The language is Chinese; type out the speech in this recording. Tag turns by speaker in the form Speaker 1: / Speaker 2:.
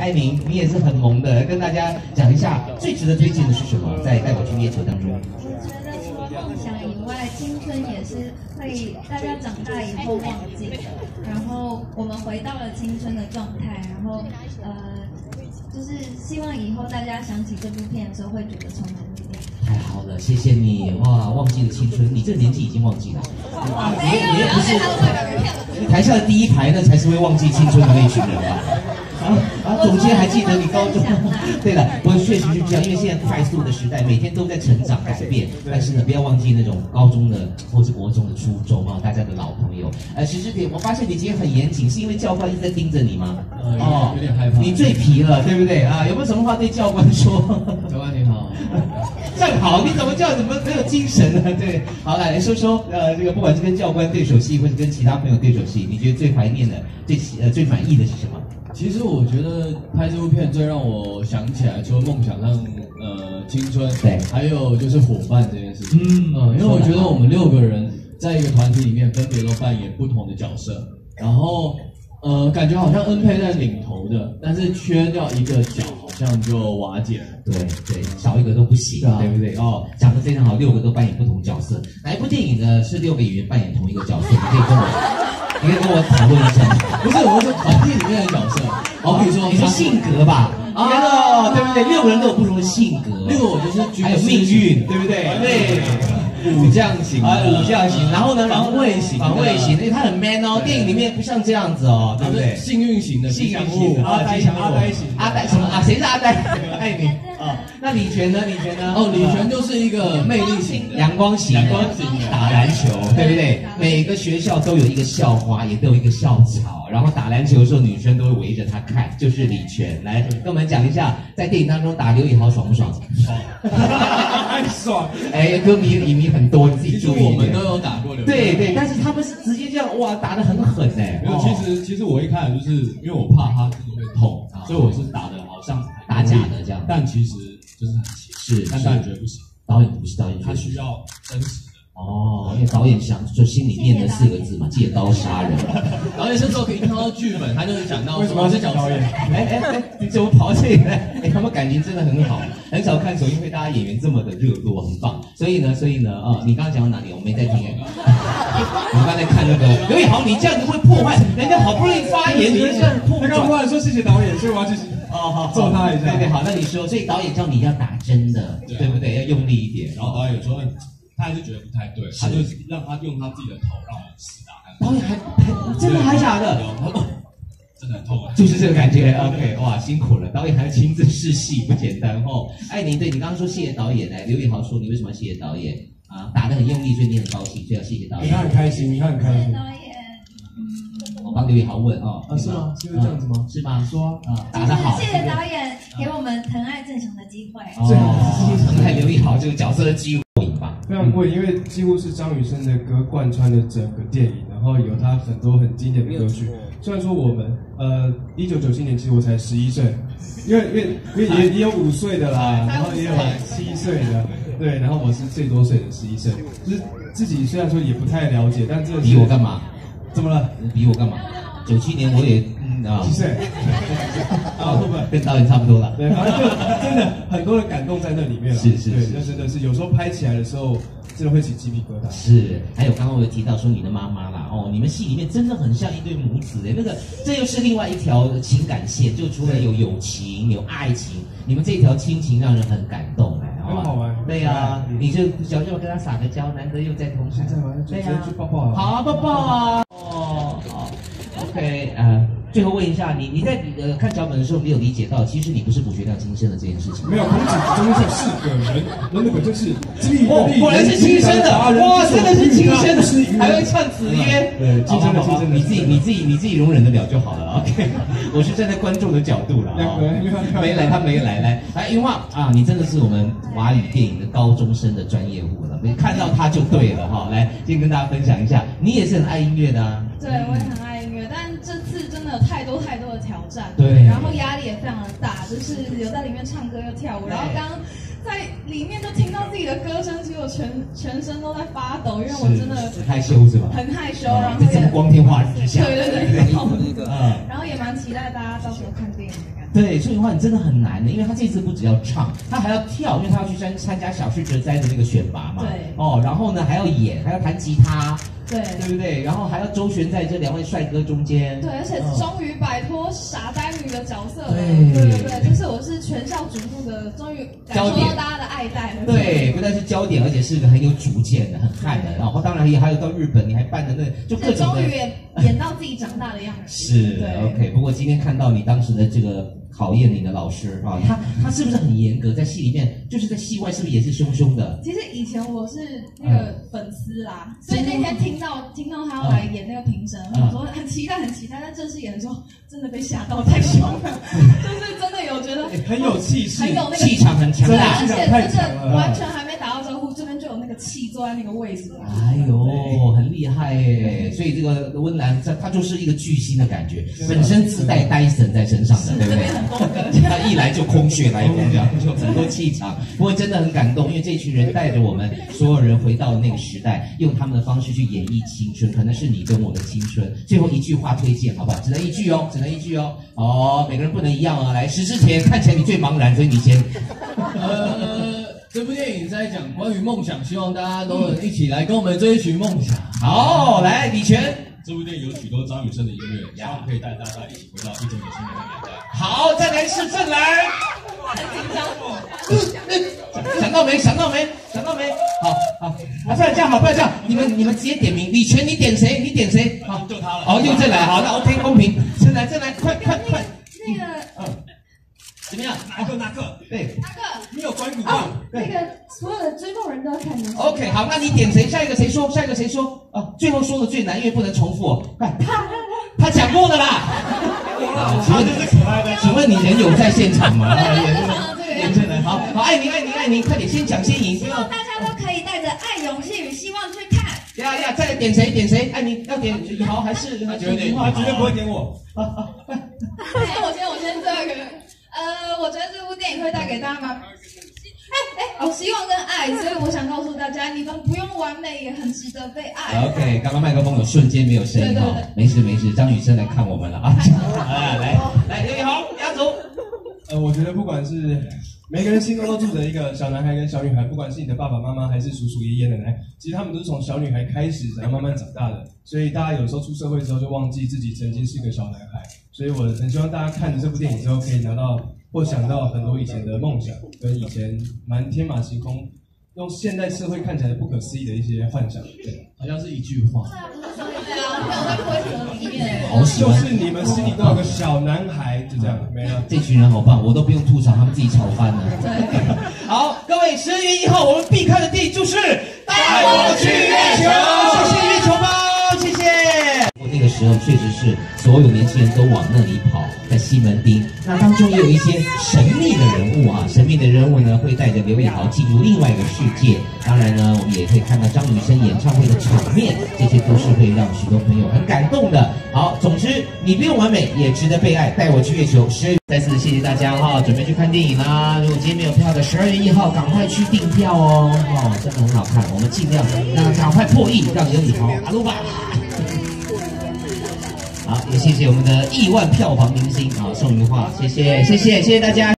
Speaker 1: 艾宁，你也是很萌的，跟大家讲一下最值得推荐的是什么？在带我去月球当中，
Speaker 2: 我觉得除了梦想以外，青春也是会大家长大以后忘记的。然后我们回到了青春的状态，然后就是希望以后大家想起这部片的时候会觉得充满力量。
Speaker 1: 太好了，谢谢你哇！忘记了青春，你这年纪已经忘记了。你也不是台下的第一排那才是会忘记青春的那群人吧？总监还记得你高中？对了，我确实是这样，因为现在快速的时代，每天都在成长改变。但是呢，不要忘记那种高中的或是国中的、初中啊，大家的老朋友。石之铁，我发现你今天很严谨，是因为教官一直在盯着你吗？
Speaker 3: 有点害怕。
Speaker 1: 你最皮了，对不对啊？有没有什么话对教官说？
Speaker 3: 教官你好。
Speaker 1: 正好，你怎么没有精神呢？对，好，来说说这个不管是跟教官对手戏，或是跟其他朋友对手戏，你觉得最怀念的、最满意的是什么？
Speaker 3: 其实我觉得拍这部片最让我想起来，除了梦想让青春，
Speaker 1: 对，
Speaker 3: 还有就是伙伴这件事情。因为我觉得我们6个人在一个团体里面，分别都扮演不同的角色，然后感觉好像恩佩在领头的，但是缺掉一个角，好像就瓦解了。
Speaker 1: 对，少一个都不行，对不对？讲得非常好，6个都扮演不同角色。哪一部电影呢？是6个演员扮演同一个角色？你可以跟我讨论一下。
Speaker 3: 不是，我是团体里面的角色。好比说，
Speaker 1: 你是性格吧？对不对？6个人都有不同的性格。
Speaker 3: 我就是
Speaker 1: 还有命运，对不对？对。
Speaker 3: 武将型
Speaker 1: 武将型，然后呢，
Speaker 3: 防卫型，
Speaker 1: 因为他很 man 哦，电影里面不像这样子哦，对不对？
Speaker 3: 幸运型的，
Speaker 1: 阿呆型，阿呆什么啊？谁是阿呆？艾米那李泉呢？李
Speaker 3: 泉就是一个魅力型的，
Speaker 1: 阳光型，打篮球，对不对？每个学校都有一个校花，也都有一个校草，然后打篮球的时候，女生都会围着他看，就是李泉。来跟我们讲一下，在电影当中打刘以豪爽不爽？
Speaker 4: 太爽！
Speaker 1: 歌迷很多，你自己注意。
Speaker 3: 我们都有打过刘。
Speaker 1: 对，但是他们是直接这样哇，打得很狠哎。
Speaker 4: 没有，其实我一开始就是因为我怕他真的会痛，所以我是打的好像
Speaker 1: 打假的这样，
Speaker 4: 但其实就是很斜，但导演觉得不行，
Speaker 1: 导演不是导演，
Speaker 4: 他需要真实的。
Speaker 1: 因为导演就心里念的4个字嘛，借刀杀人。
Speaker 3: 导演这时候可以看到剧本，他就是讲到
Speaker 4: 为什么是导演？
Speaker 1: 你怎么跑这里来？他们感情真的很好，很少看首映会大家演员这么的热络，很棒。所以呢，你刚刚讲到哪里？我没在听。我们刚才看那个刘以豪，你这样子会破坏人家好不容易发言，你这样破坏。
Speaker 4: 他刚忽然说谢谢导演，所以我要继续揍他一下。
Speaker 1: 对，好，那你说，所以导演叫你要打真的，对不对？要用力一点。
Speaker 4: 然后导演有说，他还是觉得不太对，他就让他用他自己的头让我试打。
Speaker 1: 导演还真的还假的？
Speaker 4: 真的很痛啊！
Speaker 1: 就是这个感觉。OK， 哇，辛苦了，导演还亲自试戏，不简单哦。艾宁，对你刚刚说谢谢导演，刘以豪说你为什么要谢谢导演啊？打得很用力，所以你很高兴，所以要谢谢导演。
Speaker 4: 他很开心，他很开心。
Speaker 2: 导演，
Speaker 1: 我帮刘以豪问
Speaker 4: 是吗？是这样子吗？
Speaker 1: 是吗？
Speaker 4: 说
Speaker 1: 打得好。
Speaker 2: 谢谢导演给我们疼爱正雄的机会。
Speaker 1: 疼爱刘以豪这个角色的机会。
Speaker 4: 非常过瘾，因为几乎是张雨生的歌贯穿了整个电影，然后有他很多很经典的歌曲。虽然说我们1997年其实我才11岁，因为也有5岁的啦，然后也有7岁的，对，然后我是最多岁的11岁，就是自己虽然说也不太了解，但这
Speaker 1: 比我干嘛？
Speaker 4: 怎么了？
Speaker 1: 比我干嘛？97年我也
Speaker 4: 几岁？会不会
Speaker 1: 跟导演差不多了？
Speaker 4: 对，反正就真的很多的感动在那里面了。
Speaker 1: 是，
Speaker 4: 那真的是有时候拍起来的时候，真的会起鸡皮疙瘩。
Speaker 1: 是，还有刚刚我有提到说你的妈妈啦，你们戏里面真的很像一对母子哎，这又是另外一条情感线，就除了有友情有爱情，你们这条亲情让人很感动哎，
Speaker 4: 很好玩。
Speaker 1: 对呀，你就小舅跟他撒个娇，难得又在同台。
Speaker 4: 现在吗？对呀，去抱抱啊。
Speaker 1: 好啊，抱抱啊。好 ，OK 最后问一下你在看脚本的时候，你有理解到其实你不是补学亮亲生的这件事情？
Speaker 4: 没有，孔子中就4个人，人的本就是力，
Speaker 1: 果然是亲生的，哇，真的是亲生的，还会唱子曰，
Speaker 4: 对，亲生的，
Speaker 1: 你自己容忍得了就好了 ，OK。我是站在观众的角度了，没来，他没来，来云画啊，你真的是我们华语电影的高中生的专业户了，看到他就对了哈。来，先跟大家分享一下，你也是很爱音乐的啊。
Speaker 5: 对，我也很爱音乐，但这次真的有太多的挑战，
Speaker 1: 对，
Speaker 5: 然后压力也非常的大，就是有在里面唱歌又跳舞，然后刚在里面就听到自己的歌声，其实我全身都在发抖，因为我真的
Speaker 1: 很害羞是吧？
Speaker 5: 很害羞，然后
Speaker 1: 这么光天化日之下，
Speaker 5: 对，然后也蛮期待大家到时候看电影的感觉。
Speaker 1: 对，宋云桦你真的很难的，因为他这次不只要唱，他还要跳，因为他要去参加小室哲哉的那个选拔嘛。
Speaker 5: 对。
Speaker 1: 哦，然后呢还要演，还要弹吉他。
Speaker 5: 对，
Speaker 1: 对不对？然后还要周旋在这2位帅哥中间。
Speaker 5: 对，而且终于摆脱傻呆女的角色了。
Speaker 1: 对，
Speaker 5: 就是我是全校瞩目的，终于感受到大家的爱戴了。
Speaker 1: 对，不但是焦点，而且是个很有主见的、很悍的。然后当然也还有到日本，你还办的那就各种的。
Speaker 5: 终于演到自己长大的样子。
Speaker 1: 是 OK， 不过今天看到你当时的这个考验你的老师啊，他是不是很严格？在戏里面，就是在戏外是不是也是凶凶的？
Speaker 5: 其实以前我是那个粉丝啦，所以那天听到他要来演那个评审，我说很期待，但正式演的时候真的被吓到太凶了，就是真的有觉得
Speaker 4: 很有气势，
Speaker 5: 很有那个
Speaker 1: 气场很强大，
Speaker 5: 而且真的完全还没打到招呼，这边就有那个气坐在那个位置。
Speaker 1: 哎呦，很厉害耶！所以这个温岚他就是一个巨星的感觉，本身自带戴森在身上的，对不对？他一来就空穴来风，这样就很多气场。不过真的很感动，因为这群人带着我们所有人回到了那个时代，用他们的方式去演绎青春，可能是你跟我的青春。最后一句话推荐好不好？只能一句哦，只能一句哦。哦，每个人不能一样啊。来，石之前看起来你最茫然，所以你先。
Speaker 3: 这部电影在讲关于梦想，希望大家都能一起来跟我们追寻梦想。
Speaker 1: 好，来李泉。
Speaker 6: 这部电影有许多张雨生的音乐，希望可以带大家一起回到1990年代。
Speaker 1: 好，再来是正来。
Speaker 5: 很紧张。
Speaker 1: 想到没？好，不然这样好，不然这样，你们直接点名。李泉，你点谁？好，
Speaker 6: 就他了。
Speaker 1: 好，又正来，好，那 OK 公平。正来，快。
Speaker 5: 那个，
Speaker 1: 怎么样？
Speaker 6: 哪个？
Speaker 1: 对，
Speaker 5: 哪个？
Speaker 6: 你有关谷棒？
Speaker 5: 那个所有的追梦人都要看你。
Speaker 1: OK， 好，那你点谁？下一个谁说？啊，最后说的最难，因为不能重复哦。快，他讲过的啦。
Speaker 6: 他就是可爱的。
Speaker 1: 请问你人有在现场吗？
Speaker 5: 对，
Speaker 1: 真的好，爱您，快点先讲先赢。
Speaker 2: 希望大家都可以带着爱、勇气与希望去看。
Speaker 1: 呀，再点谁？爱您要点宇豪还是
Speaker 6: 他绝对不会点我。
Speaker 5: 我先这个。我觉得这部电影会带给大家吗？希望跟爱，所以我想告诉大家，你们不用完美，也很值得被爱。
Speaker 1: OK， 刚刚麦克风有瞬间没有声音哈，没事，张雨生来看我们了啊！来，刘宇豪压轴。
Speaker 4: 我觉得不管是每个人心中都住着一个小男孩跟小女孩，不管是你的爸爸妈妈还是叔叔爷爷奶奶，其实他们都是从小女孩开始，然后慢慢长大的。所以大家有时候出社会之后就忘记自己曾经是个小男孩。所以我很希望大家看着这部电影之后，可以拿到或想到很多以前的梦想，跟以前蛮天马行空，用现代社会看起来不可思议的一些幻想。对，
Speaker 3: 好像是一句话。
Speaker 5: 对啊，没有在规则里面。
Speaker 1: 好喜欢，
Speaker 4: 就是你们心里都有个小男孩，就这样没了。
Speaker 1: 这群人好棒，我都不用吐槽，他们自己吵翻了。好，各位，12月1号我们必看的电影就是《带我去月球》，谢谢月球包，谢谢。那个时候确实是所有年轻人都往那里跑，在西门町。那当中也有一些神秘的人物啊，神秘的人物呢会带着刘以豪进入另外一个世界。当然呢，我们也可以看到张雨生演唱会的场面，这些都是会让许多朋友很感动的。好，总之你不用完美，也值得被爱。带我去月球，12月。再次谢谢大家哈，准备去看电影啦。如果今天没有票的，12月1号赶快去订票哦，真的很好看。我们尽量让它赶快破亿，让刘以豪阿鲁巴。好，也谢谢我们的亿万票房明星啊，宋云桦，谢谢大家。